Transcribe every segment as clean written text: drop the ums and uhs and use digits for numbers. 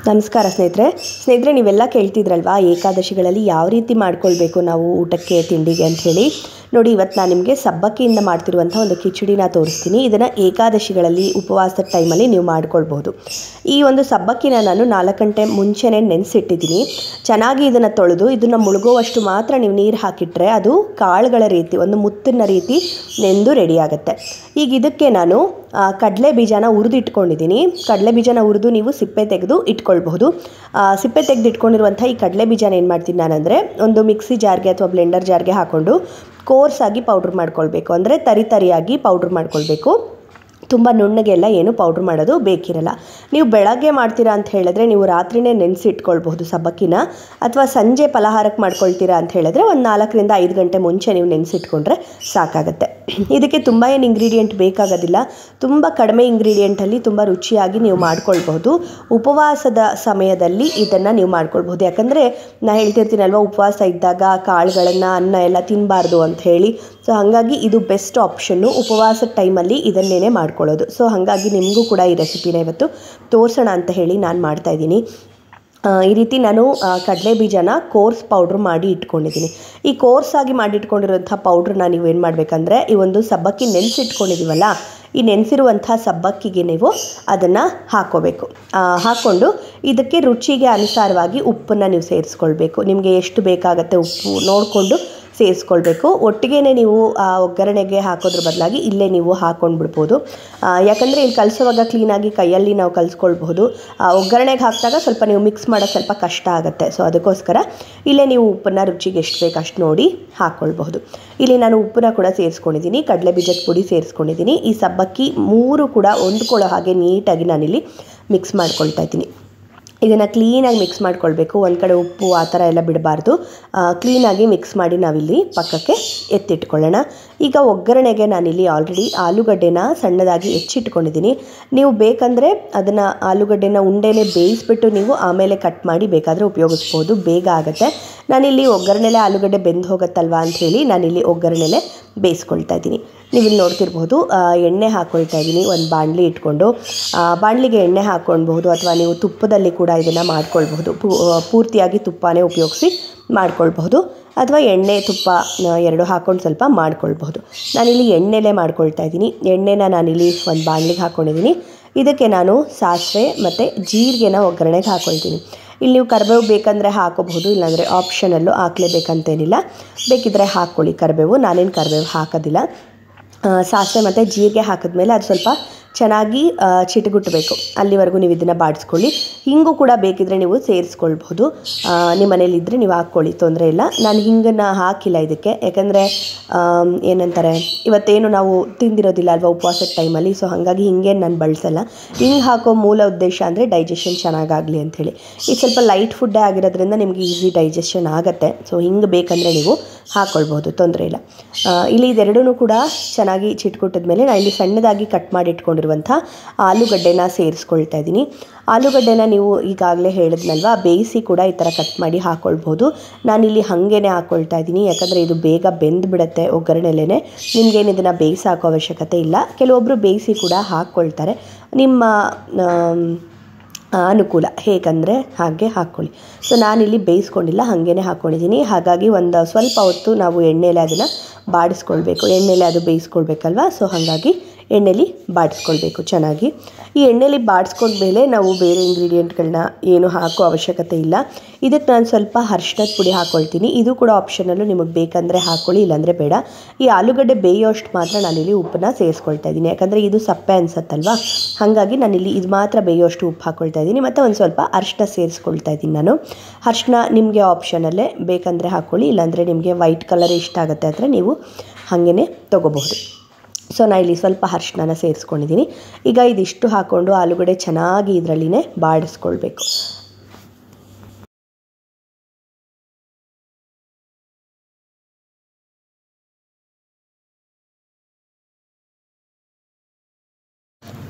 ನಮಸ್ಕಾರ ಸ್ನೇಹಿತರೆ ನೀವೆಲ್ಲ ಕೇಳ್ತಿದ್ರಲ್ವಾ ಏಕಾದಶಿಗಳಲ್ಲಿ ಯಾವ ರೀತಿ ಮಾಡ್ಕೊಳ್ಬೇಕು ನಾವು ಊಟಕ್ಕೆ ತಿಂಡಿಗೆ ಅಂತ ಹೇಳಿ. ನೋಡಿ, ಇವತ್ತು ನಾನು ನಿಮಗೆ ಸಬ್ಬಕ್ಕಿಯಿಂದ ಮಾಡ್ತಿರುವಂಥ ಒಂದು ಕಿಚಡಿನ ತೋರಿಸ್ತೀನಿ. ಇದನ್ನು ಏಕಾದಶಿಗಳಲ್ಲಿ ಉಪವಾಸದ ಟೈಮಲ್ಲಿ ನೀವು ಮಾಡ್ಕೊಳ್ಬೋದು. ಈ ಒಂದು ಸಬ್ಬಕ್ಕಿನ ನಾನು 4 ಗಂಟೆ ಮುಂಚೆನೇ ನೆನೆಸಿಟ್ಟಿದ್ದೀನಿ. ಚೆನ್ನಾಗಿ ಇದನ್ನು ತೊಳೆದು ಇದನ್ನು ಮುಳುಗುವಷ್ಟು ಮಾತ್ರ ನೀವು ನೀರು ಹಾಕಿಟ್ರೆ ಅದು ಕಾಳುಗಳ ರೀತಿ ಒಂದು ಮುತ್ತಿನ ರೀತಿ ನೆಂದು ರೆಡಿ ಆಗುತ್ತೆ. ಈಗ ಇದಕ್ಕೆ ನಾನು ಕಡಲೆ ಬೀಜನ ಹುರಿದಿಟ್ಕೊಂಡಿದ್ದೀನಿ. ಕಡಲೆ ಬೀಜನ ಹುರಿದು ನೀವು ಸಿಪ್ಪೆ ತೆಗೆದು ಇಟ್ಕೊಳ್ಬಹುದು. ಸಿಪ್ಪೆ ತೆಗೆದು ಇಟ್ಕೊಂಡಿರುವಂಥ ಈ ಕಡಲೆ ಬೀಜನ ಏನು ಮಾಡ್ತೀನಿ ನಾನಂದರೆ ಒಂದು ಮಿಕ್ಸಿ ಜಾರ್ಗೆ ಅಥವಾ ಬ್ಲೆಂಡರ್ ಜಾರ್ಗೆ ಹಾಕ್ಕೊಂಡು ಕೋರ್ಸಾಗಿ ಪೌಡ್ರ್ ಮಾಡ್ಕೊಳ್ಬೇಕು. ಅಂದರೆ ತರಿಯಾಗಿ ಪೌಡ್ರ್ ಮಾಡ್ಕೊಳ್ಬೇಕು. ತುಂಬ ನುಣ್ಣಗೆಲ್ಲ ಏನು ಪೌಡ್ರ್ ಮಾಡೋದು ಬೇಕಿರಲ್ಲ. ನೀವು ಬೆಳಗ್ಗೆ ಮಾಡ್ತೀರಾ ಅಂತ ಹೇಳಿದ್ರೆ ನೀವು ರಾತ್ರಿನೇ ನೆನೆಸಿಟ್ಕೊಳ್ಬಹುದು ಸಬ್ಬಕ್ಕಿನ. ಅಥವಾ ಸಂಜೆ ಫಲಹಾರಕ್ಕೆ ಮಾಡ್ಕೊಳ್ತೀರಾ ಅಂತ ಹೇಳಿದ್ರೆ ಒಂದು 4 ರಿಂದ 5 ಗಂಟೆ ಮುಂಚೆ ನೀವು ನೆನೆಸಿಟ್ಕೊಂಡ್ರೆ ಸಾಕಾಗುತ್ತೆ. ಇದಕ್ಕೆ ತುಂಬ ಏನು ಇಂಗ್ರೀಡಿಯೆಂಟ್ ಬೇಕಾಗೋದಿಲ್ಲ. ತುಂಬ ಕಡಿಮೆ ಇಂಗ್ರೀಡಿಯೆಂಟಲ್ಲಿ ತುಂಬ ರುಚಿಯಾಗಿ ನೀವು ಮಾಡ್ಕೊಳ್ಬಹುದು. ಉಪವಾಸದ ಸಮಯದಲ್ಲಿ ಇದನ್ನು ನೀವು ಮಾಡ್ಕೊಳ್ಬಹುದು. ಯಾಕಂದರೆ ನಾನು ಹೇಳ್ತಿರ್ತೀನಲ್ವ, ಉಪವಾಸ ಇದ್ದಾಗ ಕಾಳುಗಳನ್ನು ಅನ್ನ ಎಲ್ಲ ತಿನ್ನಬಾರ್ದು ಅಂತ ಹೇಳಿ. ಸೊ ಹಾಗಾಗಿ ಇದು ಬೆಸ್ಟ್ ಆಪ್ಷನ್ನು ಉಪವಾಸದ ಟೈಮಲ್ಲಿ ಇದನ್ನೇ ಮಾಡ್ಕೊಳ್ಳೋದು. ಸೊ ಹಾಗಾಗಿ ನಿಮಗೂ ಕೂಡ ಈ ರೆಸಿಪಿನ ಇವತ್ತು ತೋರಿಸೋಣ ಅಂತ ಹೇಳಿ ನಾನು ಮಾಡ್ತಾಯಿದ್ದೀನಿ. ಈ ರೀತಿ ನಾನು ಕಡಲೆ ಬೀಜನ ಕೋರ್ಸ್ ಪೌಡ್ರ್ ಮಾಡಿ ಇಟ್ಕೊಂಡಿದ್ದೀನಿ. ಈ ಕೋರ್ಸಾಗಿ ಮಾಡಿ ಇಟ್ಕೊಂಡಿರೋಂಥ ಪೌಡ್ರನ್ನ ನೀವು ಏನು ಮಾಡಬೇಕಂದ್ರೆ, ಈ ಒಂದು ಸಬ್ಬಕ್ಕಿ ನೆನೆಸಿಟ್ಕೊಂಡಿದ್ದೀವಲ್ಲ, ಈ ನೆನೆಸಿರುವಂಥ ಸಬ್ಬಕ್ಕಿಗೆ ನೀವು ಅದನ್ನು ಹಾಕ್ಕೋಬೇಕು. ಹಾಕ್ಕೊಂಡು ಇದಕ್ಕೆ ರುಚಿಗೆ ಅನುಸಾರವಾಗಿ ಉಪ್ಪನ್ನು ನೀವು ಸೇರಿಸ್ಕೊಳ್ಬೇಕು. ನಿಮಗೆ ಎಷ್ಟು ಬೇಕಾಗುತ್ತೆ ಉಪ್ಪು ನೋಡಿಕೊಂಡು ಸೇರಿಸ್ಕೊಳ್ಬೇಕು. ಒಟ್ಟಿಗೆ ನೀವು ಒಗ್ಗರಣೆಗೆ ಹಾಕೋದ್ರ ಬದಲಾಗಿ ಇಲ್ಲೇ ನೀವು ಹಾಕ್ಕೊಂಡು ಬಿಡ್ಬೋದು. ಯಾಕಂದರೆ ಇಲ್ಲಿ ಕಲಿಸೋವಾಗ ಕ್ಲೀನಾಗಿ ಕೈಯಲ್ಲಿ ನಾವು ಕಲಿಸ್ಕೊಳ್ಬಹುದು. ಒಗ್ಗರಣೆಗೆ ಹಾಕಿದಾಗ ಸ್ವಲ್ಪ ನೀವು ಮಿಕ್ಸ್ ಮಾಡೋದು ಸ್ವಲ್ಪ ಕಷ್ಟ ಆಗುತ್ತೆ. ಸೊ ಅದಕ್ಕೋಸ್ಕರ ಇಲ್ಲೇ ನೀವು ಉಪ್ಪನ್ನು ರುಚಿಗೆ ಎಷ್ಟು ಬೇಕು ಅಷ್ಟು ನೋಡಿ ಹಾಕ್ಕೊಳ್ಬಹುದು. ಇಲ್ಲಿ ನಾನು ಉಪ್ಪನ್ನ ಕೂಡ ಸೇರಿಸ್ಕೊಂಡಿದ್ದೀನಿ, ಕಡಲೆ ಬೀಜದ ಪುಡಿ ಸೇರಿಸ್ಕೊಂಡಿದ್ದೀನಿ. ಈ ಸಬ್ಬಕ್ಕಿ 3 ಕೂಡ ಹೊಂದ್ಕೊಳ್ಳೋ ಹಾಗೆ ನೀಟಾಗಿ ನಾನಿಲ್ಲಿ ಮಿಕ್ಸ್ ಮಾಡ್ಕೊಳ್ತಾ ಇದ್ದೀನಿ. ಇದನ್ನು ಕ್ಲೀನಾಗಿ ಮಿಕ್ಸ್ ಮಾಡ್ಕೊಳ್ಬೇಕು. ಒಂದು ಕಡೆ ಉಪ್ಪು ಆ ಥರ ಎಲ್ಲ ಬಿಡಬಾರ್ದು. ಕ್ಲೀನಾಗಿ ಮಿಕ್ಸ್ ಮಾಡಿ ನಾವಿಲ್ಲಿ ಪಕ್ಕಕ್ಕೆ ಎತ್ತಿಟ್ಕೊಳ್ಳೋಣ. ಈಗ ಒಗ್ಗರಣೆಗೆ ನಾನಿಲ್ಲಿ ಆಲ್ರೆಡಿ ಆಲೂಗಡ್ಡೆನ ಸಣ್ಣದಾಗಿ ಹೆಚ್ಚಿಟ್ಕೊಂಡಿದ್ದೀನಿ. ನೀವು ಬೇಕಂದರೆ ಅದನ್ನು ಆಲೂಗಡ್ಡೆನ ಉಂಡೆನೇ ಬೇಯಿಸ್ಬಿಟ್ಟು ನೀವು ಆಮೇಲೆ ಕಟ್ ಮಾಡಿ ಬೇಕಾದರೆ ಉಪಯೋಗಿಸ್ಬೋದು, ಬೇಗ ಆಗುತ್ತೆ. ನಾನಿಲ್ಲಿ ಒಗ್ಗರಣೆಲೆ ಆಲೂಗಡ್ಡೆ ಬೆಂದು ಹೋಗುತ್ತಲ್ವ ಅಂಥೇಳಿ ನಾನಿಲ್ಲಿ ಒಗ್ಗರಣೆಲೆ ಬೇಯಿಸ್ಕೊಳ್ತಾ ಇದ್ದೀನಿ. ನೀವು ಇಲ್ಲಿ ನೋಡ್ತಿರ್ಬೋದು, ಎಣ್ಣೆ ಹಾಕ್ಕೊಳ್ತಾ ಇದ್ದೀನಿ. ಒಂದು ಬಾಣಲಿ ಇಟ್ಕೊಂಡು ಬಾಣಲಿಗೆ ಎಣ್ಣೆ ಹಾಕ್ಕೊಳ್ಬಹುದು, ಅಥವಾ ನೀವು ತುಪ್ಪದಲ್ಲಿ ಕೂಡ ಇದನ್ನು ಮಾಡ್ಕೊಳ್ಬಹುದು. ಪೂರ್ತಿಯಾಗಿ ತುಪ್ಪನೇ ಉಪಯೋಗಿಸಿ ಮಾಡ್ಕೊಳ್ಬಹುದು, ಅಥವಾ ಎಣ್ಣೆ ತುಪ್ಪ 2 ಹಾಕ್ಕೊಂಡು ಸ್ವಲ್ಪ ಮಾಡ್ಕೊಳ್ಬಹುದು. ನಾನಿಲ್ಲಿ ಎಣ್ಣೆಲೇ ಮಾಡ್ಕೊಳ್ತಾ ಇದ್ದೀನಿ. ಎಣ್ಣೆನ ನಾನಿಲ್ಲಿ ಒಂದು ಬಾಣಲಿಗೆ ಹಾಕ್ಕೊಂಡಿದ್ದೀನಿ. ಇದಕ್ಕೆ ನಾನು ಸಾಸಿವೆ ಮತ್ತು ಜೀರಿಗೆನ ಒಗ್ಗರಣೆಗೆ ಹಾಕ್ಕೊಳ್ತೀನಿ. ಇಲ್ಲಿ ನೀವು ಕರಿಬೇವು ಬೇಕಂದರೆ ಹಾಕೋಬಹುದು, ಇಲ್ಲಾಂದರೆ ಆಪ್ಷನಲ್ಲು, ಹಾಕಲೇಬೇಕಂತೇನಿಲ್ಲ. ಬೇಕಿದ್ದರೆ ಹಾಕ್ಕೊಳ್ಳಿ ಕರಿಬೇವು. ನಾನೇನು ಕರಿಬೇವು ಹಾಕೋದಿಲ್ಲ. ಸಾಸಿವೆ ಮತ್ತು ಜೀರಿಗೆ ಹಾಕಿದ್ಮೇಲೆ ಅದು ಸ್ವಲ್ಪ ಚೆನ್ನಾಗಿ ಚಿಟಗುಟ್ಟಬೇಕು. ಅಲ್ಲಿವರೆಗೂ ನೀವು ಇದನ್ನು ಬಾಡಿಸ್ಕೊಳ್ಳಿ. ಹಿಂಗು ಕೂಡ ಬೇಕಿದ್ದರೆ ನೀವು ಸೇರಿಸ್ಕೊಳ್ಬಹುದು. ನಿಮ್ಮ ಮನೇಲಿದ್ದರೆ ನೀವು ಹಾಕ್ಕೊಳ್ಳಿ, ತೊಂದರೆ ಇಲ್ಲ. ನಾನು ಹಿಂಗನ್ನು ಹಾಕಿಲ್ಲ ಇದಕ್ಕೆ, ಯಾಕಂದರೆ ಏನಂತಾರೆ, ಇವತ್ತೇನು ನಾವು ತಿಂದಿರೋದಿಲ್ಲ ಅಲ್ವಾ ಉಪವಾಸದ ಟೈಮಲ್ಲಿ. ಸೊ ಹಾಗಾಗಿ ಹಿಂಗೇನು ನಾನು ಬಳಸಲ್ಲ. ಹಿಂಗೆ ಹಾಕೋ ಮೂಲ ಉದ್ದೇಶ ಅಂದರೆ ಡೈಜೆಷನ್ ಚೆನ್ನಾಗಾಗಲಿ ಅಂಥೇಳಿ. ಇದು ಸ್ವಲ್ಪ ಲೈಟ್ ಫುಡ್ಡೇ ಆಗಿರೋದ್ರಿಂದ ನಿಮಗೆ ಈಸಿ ಡೈಜೆಷನ್ ಆಗುತ್ತೆ. ಸೊ ಹಿಂಗೆ ಬೇಕಂದರೆ ನೀವು ಹಾಕ್ಕೊಳ್ಬಹುದು, ತೊಂದರೆ ಇಲ್ಲ. ಇಲ್ಲಿ ಇದೆರಡೂ ಕೂಡ ಚೆನ್ನಾಗಿ ಚಿಟ್ಕೊಟ್ಟಿದ್ಮೇಲೆ ನಾನು ಇಲ್ಲಿ ಸಣ್ಣದಾಗಿ ಕಟ್ ಮಾಡಿ ಇಟ್ಕೊಂಡಿರುವಂಥ ಆಲೂಗಡ್ಡೆನ ಸೇರಿಸ್ಕೊಳ್ತಾ ಇದ್ದೀನಿ. ಆಲೂಗಡ್ಡೆನ ನೀವು ಈಗಾಗಲೇ ಹೇಳಿದ್ನಲ್ವ, ಬೇಯಿಸಿ ಕೂಡ ಈ ಥರ ಕಟ್ ಮಾಡಿ ಹಾಕ್ಕೊಳ್ಬೋದು. ನಾನಿಲ್ಲಿ ಹಾಗೇ ಹಾಕ್ಕೊಳ್ತಾ ಇದ್ದೀನಿ, ಯಾಕಂದರೆ ಇದು ಬೇಗ ಬೆಂದು ಬಿಡುತ್ತೆ ಒಗ್ಗರಣೆಲೇ. ನಿಮಗೇನು ಇದನ್ನು ಬೇಯಿಸಿ ಹಾಕೋ ಅವಶ್ಯಕತೆ ಇಲ್ಲ. ಕೆಲವೊಬ್ಬರು ಬೇಯಿಸಿ ಕೂಡ ಹಾಕ್ಕೊಳ್ತಾರೆ, ನಿಮ್ಮ ಅನುಕೂಲ ಹೇಗಂದರೆ ಹಾಗೆ ಹಾಕ್ಕೊಳ್ಳಿ. ಸೊ ನಾನಿಲ್ಲಿ ಬೇಯಿಸ್ಕೊಂಡಿಲ್ಲ, ಹಾಗೇ ಹಾಕ್ಕೊಂಡಿದ್ದೀನಿ. ಹಾಗಾಗಿ ಒಂದು ಸ್ವಲ್ಪ ಹೊತ್ತು ನಾವು ಎಣ್ಣೆಲೆ ಅದನ್ನು ಬಾಡಿಸ್ಕೊಳ್ಬೇಕು. ಎಣ್ಣೆಲೆ ಅದು ಬೇಯಿಸ್ಕೊಳ್ಬೇಕಲ್ವ. ಸೊ ಹಾಗಾಗಿ ಎಣ್ಣೆಲಿ ಬಾಡಿಸ್ಕೊಳ್ಬೇಕು ಚೆನ್ನಾಗಿ. ಈ ಎಣ್ಣೆಲಿ ಬಾಡಿಸ್ಕೊಂಡ್ಮೇಲೆ ನಾವು ಬೇರೆ ಇಂಗ್ರೀಡಿಯೆಂಟ್ಗಳನ್ನ ಏನು ಹಾಕೋ ಅವಶ್ಯಕತೆ ಇಲ್ಲ. ಇದಕ್ಕೆ ನಾನು ಸ್ವಲ್ಪ ಅರಿಶಿಣದ ಪುಡಿ ಹಾಕ್ಕೊಳ್ತೀನಿ. ಇದು ಕೂಡ ಆಪ್ಷನಲ್ಲು, ನಿಮಗೆ ಬೇಕಂದರೆ ಹಾಕ್ಕೊಳ್ಳಿ, ಇಲ್ಲಾಂದರೆ ಬೇಡ. ಈ ಆಲೂಗಡ್ಡೆ ಬೇಯೋಷ್ಟು ಮಾತ್ರ ನಾನಿಲ್ಲಿ ಉಪ್ಪನ್ನ ಸೇರಿಸ್ಕೊಳ್ತಾ ಇದ್ದೀನಿ, ಯಾಕಂದರೆ ಇದು ಸಪ್ಪೆ ಅನಿಸುತ್ತಲ್ವ. ಹಾಗಾಗಿ ನಾನಿಲ್ಲಿ ಇದು ಮಾತ್ರ ಬೇಯೋಷ್ಟು ಉಪ್ಪು ಹಾಕ್ಕೊಳ್ತಾ ಇದ್ದೀನಿ. ಮತ್ತು ಒಂದು ಸ್ವಲ್ಪ ಅರಿಶಿಣ ಸೇರಿಸ್ಕೊಳ್ತಾ ಇದ್ದೀನಿ ನಾನು. ಅರಿಶಿಣ ನಿಮಗೆ ಆಪ್ಷನಲ್ಲೇ, ಬೇಕಂದರೆ ಹಾಕ್ಕೊಳ್ಳಿ, ಇಲ್ಲಾಂದರೆ ನಿಮಗೆ ವೈಟ್ ಕಲರ್ ಇಷ್ಟ ಆಗುತ್ತೆ ಅಂದರೆ ನೀವು ಹಾಗೇ ತೊಗೋಬಹುದು. ಸೊ ನಾನು ಇಲ್ಲಿ ಸ್ವಲ್ಪ ಅರಿಶಿಣನ ಸೇರಿಸ್ಕೊಂಡಿದ್ದೀನಿ. ಈಗ ಇದಿಷ್ಟು ಹಾಕ್ಕೊಂಡು ಆಲೂಗಡ್ಡೆ ಚೆನ್ನಾಗಿ ಇದರಲ್ಲಿನೇ ಬಾಡಿಸ್ಕೊಳ್ಬೇಕು.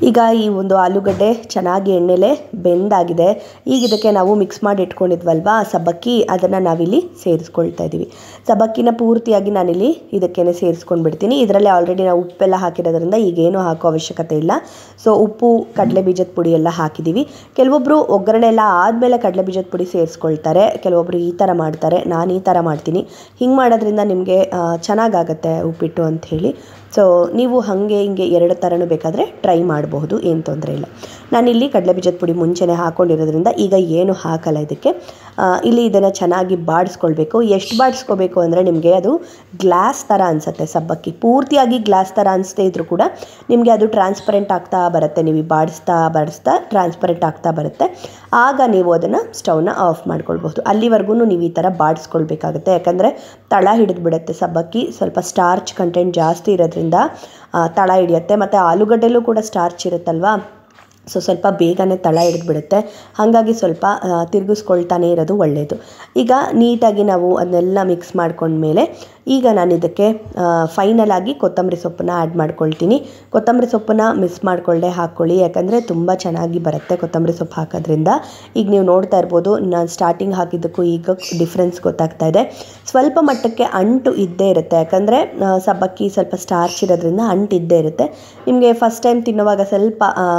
ಈಗ ಈ ಒಂದು ಆಲೂಗಡ್ಡೆ ಚೆನ್ನಾಗಿ ಎಣ್ಣೆಲೆ ಬೆಂದಾಗಿದೆ. ಈಗ ಇದಕ್ಕೆ ನಾವು ಮಿಕ್ಸ್ ಮಾಡಿ ಇಟ್ಕೊಂಡಿದ್ವಲ್ವಾ ಸಬ್ಬಕ್ಕಿ, ಅದನ್ನು ನಾವಿಲ್ಲಿ ಸೇರಿಸ್ಕೊಳ್ತಾ ಇದ್ದೀವಿ. ಸಬ್ಬಕ್ಕಿನ ಪೂರ್ತಿಯಾಗಿ ನಾನಿಲ್ಲಿ ಇದಕ್ಕೇನೆ ಸೇರಿಸ್ಕೊಂಡು ಬಿಡ್ತೀನಿ. ಇದರಲ್ಲಿ ಆಲ್ರೆಡಿ ನಾವು ಉಪ್ಪೆಲ್ಲ ಹಾಕಿರೋದ್ರಿಂದ ಈಗೇನು ಹಾಕೋ ಅವಶ್ಯಕತೆ ಇಲ್ಲ. ಸೊ ಉಪ್ಪು, ಕಡಲೆ ಬೀಜದ ಪುಡಿ ಎಲ್ಲ ಹಾಕಿದ್ದೀವಿ. ಕೆಲವೊಬ್ಬರು ಒಗ್ಗರಣೆ ಎಲ್ಲ ಆದಮೇಲೆ ಕಡಲೆ ಬೀಜದ ಪುಡಿ ಸೇರಿಸ್ಕೊಳ್ತಾರೆ, ಕೆಲವೊಬ್ಬರು ಈ ಥರ ಮಾಡ್ತಾರೆ. ನಾನು ಈ ಥರ ಮಾಡ್ತೀನಿ. ಹಿಂಗೆ ಮಾಡೋದ್ರಿಂದ ನಿಮಗೆ ಚೆನ್ನಾಗಾಗತ್ತೆ ಉಪ್ಪಿಟ್ಟು ಅಂಥೇಳಿ. ಸೊ ನೀವು ಹಾಗೆ ಹಿಂಗೆ ಎರಡು ಥರನೂ ಬೇಕಾದರೆ ಟ್ರೈ ಮಾಡಬಹುದು, ಏನು ತೊಂದರೆ ಇಲ್ಲ. ನಾನಿಲ್ಲಿ ಕಡಲೆ ಬೀಜದ ಪುಡಿ ಮುಂಚೆನೇ ಹಾಕ್ಕೊಂಡಿರೋದ್ರಿಂದ ಈಗ ಏನು ಹಾಕಲ್ಲ ಇದಕ್ಕೆ. ಇಲ್ಲಿ ಇದನ್ನು ಚೆನ್ನಾಗಿ ಬಾಡಿಸ್ಕೊಳ್ಬೇಕು. ಎಷ್ಟು ಬಾಡಿಸ್ಕೋಬೇಕು ಅಂದರೆ ನಿಮಗೆ ಅದು ಗ್ಲಾಸ್ ಥರ ಅನಿಸುತ್ತೆ ಸಬ್ಬಕ್ಕಿ. ಪೂರ್ತಿಯಾಗಿ ಗ್ಲಾಸ್ ಥರ ಅನಿಸದೇ ಇದ್ದರೂ ಕೂಡ ನಿಮಗೆ ಅದು ಟ್ರಾನ್ಸ್ಪರೆಂಟ್ ಆಗ್ತಾ ಬರುತ್ತೆ. ನೀವು ಬಾಡಿಸ್ತಾ ಟ್ರಾನ್ಸ್ಪರೆಂಟ್ ಆಗ್ತಾ ಬರುತ್ತೆ. ಆಗ ನೀವು ಅದನ್ನು ಸ್ಟವ್ನ ಆಫ್ ಮಾಡ್ಕೊಳ್ಬಹುದು. ಅಲ್ಲಿವರೆಗೂ ನೀವು ಈ ಥರ ಬಾಡಿಸ್ಕೊಳ್ಬೇಕಾಗುತ್ತೆ. ಯಾಕಂದರೆ ತಳ ಹಿಡಿದು ಬಿಡುತ್ತೆ ಸಬ್ಬಕ್ಕಿ. ಸ್ವಲ್ಪ ಸ್ಟಾರ್ಚ್ ಕಂಟೆಂಟ್ ಜಾಸ್ತಿ ಇರೋದ್ರಿಂದ ತಳ ಹಿಡಿಯುತ್ತೆ. ಮತ್ತು ಆಲೂಗಡ್ಡೆಲೂ ಕೂಡ ಸ್ಟಾರ್ಚ್ ಇರುತ್ತಲ್ವಾ, ಸೊ ಸ್ವಲ್ಪ ಬೇಗನೆ ತಳ ಹಿಡಿದ್ಬಿಡುತ್ತೆ. ಹಾಗಾಗಿ ಸ್ವಲ್ಪ ತಿರುಗಿಸ್ಕೊಳ್ತಾನೆ ಇರೋದು ಒಳ್ಳೆಯದು. ಈಗ ನೀಟಾಗಿ ನಾವು ಅದನ್ನೆಲ್ಲ ಮಿಕ್ಸ್ ಮಾಡ್ಕೊಂಡ್ಮೇಲೆ ಈಗ ನಾನು ಇದಕ್ಕೆ ಫೈನಲ್ ಆಗಿ ಕೊತ್ತಂಬರಿ ಸೊಪ್ಪನ್ನು ಆ್ಯಡ್ ಮಾಡ್ಕೊಳ್ತೀನಿ. ಕೊತ್ತಂಬರಿ ಸೊಪ್ಪನ್ನು ಮಿಸ್ ಮಾಡಿಕೊಳ್ಳದೆ ಹಾಕ್ಕೊಳ್ಳಿ, ಯಾಕಂದರೆ ತುಂಬ ಚೆನ್ನಾಗಿ ಬರುತ್ತೆ ಕೊತ್ತಂಬರಿ ಸೊಪ್ಪು ಹಾಕೋದ್ರಿಂದ. ಈಗ ನೀವು ನೋಡ್ತಾ ಇರ್ಬೋದು, ನಾನು ಸ್ಟಾರ್ಟಿಂಗ್ ಹಾಕಿದ್ದಕ್ಕೂ ಈಗ ಡಿಫ್ರೆನ್ಸ್ ಗೊತ್ತಾಗ್ತಾ ಇದೆ. ಸ್ವಲ್ಪ ಮಟ್ಟಕ್ಕೆ ಅಂಟು ಇದ್ದೇ ಇರುತ್ತೆ, ಯಾಕಂದರೆ ಸಬ್ಬಕ್ಕಿ ಸ್ವಲ್ಪ ಸ್ಟಾರ್ಚ್ ಇರೋದ್ರಿಂದ ಅಂಟು ಇದ್ದೇ ಇರುತ್ತೆ. ನಿಮಗೆ ಫಸ್ಟ್ ಟೈಮ್ ತಿನ್ನುವಾಗ ಸ್ವಲ್ಪ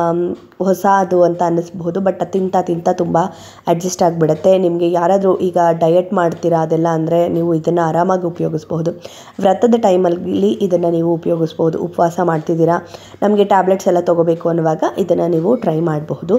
ಹೊಸದು ಅಂತ ಅನ್ನಿಸ್ಬಹುದು, ಬಟ್ ತಿಂತಾ ತುಂಬ ಅಡ್ಜಸ್ಟ್ ಆಗಿಬಿಡುತ್ತೆ. ನಿಮಗೆ ಯಾರಾದರೂ ಈಗ ಡಯಟ್ ಮಾಡ್ತೀರಾ ಅದೆಲ್ಲ ಅಂದರೆ ನೀವು ಇದನ್ನು ಆರಾಮಾಗಿ ಉಪಯೋಗಿಸ್ಬೋದು. ವ್ರತದ ಟೈಮಲ್ಲಿ ಇದನ್ನು ನೀವು ಉಪಯೋಗಿಸ್ಬೋದು. ಉಪವಾಸ ಮಾಡ್ತಿದ್ದೀರಾ, ನಮಗೆ ಟ್ಯಾಬ್ಲೆಟ್ಸ್ ಎಲ್ಲ ತೊಗೋಬೇಕು ಅನ್ನುವಾಗ ಇದನ್ನು ನೀವು ಟ್ರೈ ಮಾಡಬಹುದು.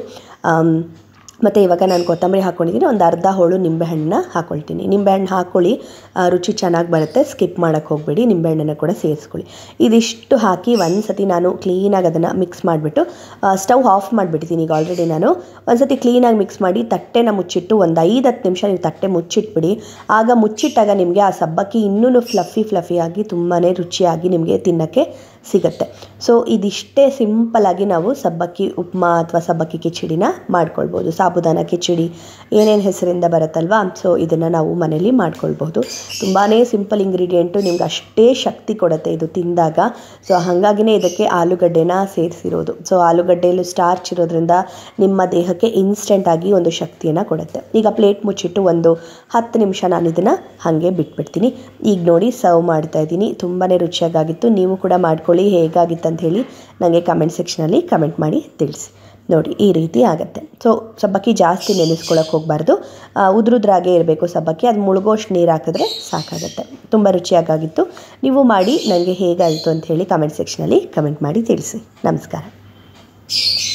ಮತ್ತು ಇವಾಗ ನಾನು ಕೊತ್ತಂಬರಿ ಹಾಕ್ಕೊಂಡಿದ್ದೀನಿ. ಒಂದು ಅರ್ಧ ಹೋಳು ನಿಂಬೆಹಣ್ಣನ್ನ ಹಾಕ್ಕೊಳ್ತೀನಿ. ನಿಂಬೆಹಣ್ಣು ಹಾಕ್ಕೊಳ್ಳಿ, ರುಚಿ ಚೆನ್ನಾಗಿ ಬರುತ್ತೆ. ಸ್ಕಿಪ್ ಮಾಡೋಕ್ಕೆ ಹೋಗಬೇಡಿ, ನಿಂಬೆಹಣ್ಣನ್ನು ಕೂಡ ಸೇರಿಸ್ಕೊಳ್ಳಿ. ಇದಿಷ್ಟು ಹಾಕಿ ಒಂದು ಸತಿ ನಾನು ಕ್ಲೀನಾಗಿ ಅದನ್ನು ಮಿಕ್ಸ್ ಮಾಡಿಬಿಟ್ಟು ಸ್ಟವ್ ಆಫ್ ಮಾಡಿಬಿಟ್ಟಿದ್ದೀನಿ. ಈಗ ಆಲ್ರೆಡಿ ನಾನು ಒಂದು ಸತಿ ಕ್ಲೀನಾಗಿ ಮಿಕ್ಸ್ ಮಾಡಿ ತಟ್ಟೆನ ಮುಚ್ಚಿಟ್ಟು ಒಂದು 5-10 ನಿಮಿಷ ನೀವು ತಟ್ಟೆ ಮುಚ್ಚಿಟ್ಬಿಡಿ. ಆಗ ಮುಚ್ಚಿಟ್ಟಾಗ ನಿಮಗೆ ಆ ಸಬ್ಬಕ್ಕಿ ಇನ್ನೂ ಫ್ಲಫಿಯಾಗಿ ತುಂಬಾ ರುಚಿಯಾಗಿ ನಿಮಗೆ ತಿನ್ನೋಕ್ಕೆ ಸಿಗುತ್ತೆ. ಸೊ ಇದಿಷ್ಟೇ ಸಿಂಪಲ್ಲಾಗಿ ನಾವು ಸಬ್ಬಕ್ಕಿ ಉಪ್ಮಾ ಅಥವಾ ಸಬ್ಬಕ್ಕಿ ಕಿಚಡಿನ ಮಾಡ್ಕೊಳ್ಬೋದು. ಸಾಬುದಾನ ಕಿಚಡಿ ಏನೇನು ಹೆಸರಿಂದ ಬರುತ್ತಲ್ವಾ, ಸೊ ಇದನ್ನು ನಾವು ಮನೇಲಿ ಮಾಡ್ಕೊಳ್ಬೋದು. ತುಂಬಾ ಸಿಂಪಲ್ ಇಂಗ್ರೀಡಿಯೆಂಟು, ನಿಮ್ಗೆ ಅಷ್ಟೇ ಶಕ್ತಿ ಕೊಡುತ್ತೆ ಇದು ತಿಂದಾಗ. ಸೊ ಹಾಗಾಗಿನೇ ಇದಕ್ಕೆ ಆಲೂಗಡ್ಡೆನ ಸೇರಿಸಿರೋದು. ಸೊ ಆಲೂಗಡ್ಡೆಯಲ್ಲೂ ಸ್ಟಾರ್ಚ್ ಇರೋದ್ರಿಂದ ನಿಮ್ಮ ದೇಹಕ್ಕೆ ಇನ್ಸ್ಟೆಂಟಾಗಿ ಒಂದು ಶಕ್ತಿಯನ್ನು ಕೊಡುತ್ತೆ. ಈಗ ಪ್ಲೇಟ್ ಮುಚ್ಚಿಟ್ಟು ಒಂದು 10 ನಿಮಿಷ ನಾನು ಇದನ್ನು ಹಾಗೆ ಬಿಟ್ಬಿಡ್ತೀನಿ. ಈಗ ನೋಡಿ ಸರ್ವ್ ಮಾಡ್ತಾ ಇದ್ದೀನಿ. ತುಂಬಾ ರುಚಿಯಾಗಿತ್ತು. ನೀವು ಕೂಡ ಮಾಡ್ಕೊಳ್ಳಿ. ಹೇಗಾಗಿತ್ತು ಅಂತ ಹೇಳಿ ನನಗೆ ಕಮೆಂಟ್ ಸೆಕ್ಷನಲ್ಲಿ ಕಮೆಂಟ್ ಮಾಡಿ ತಿಳಿಸಿ. ನೋಡಿ ಈ ರೀತಿ ಆಗುತ್ತೆ. ಸೊ ಸಬ್ಬಕ್ಕಿ ಜಾಸ್ತಿ ನೆನೆಸ್ಕೊಳ್ಳೋಕೆ ಹೋಗಬಾರ್ದು, ಉದ್ರುದ್ರಾಗೆ ಇರಬೇಕು ಸಬ್ಬಕ್ಕಿ. ಅದು ಮುಳುಗೋಷ್ಟು ನೀರು ಹಾಕಿದ್ರೆ ಸಾಕಾಗುತ್ತೆ. ತುಂಬ ರುಚಿಯಾಗಿತ್ತು. ನೀವು ಮಾಡಿ ನನಗೆ ಹೇಗಾಯಿತು ಅಂತ ಹೇಳಿ ಕಮೆಂಟ್ ಸೆಕ್ಷನಲ್ಲಿ ಕಮೆಂಟ್ ಮಾಡಿ ತಿಳಿಸಿ. ನಮಸ್ಕಾರ.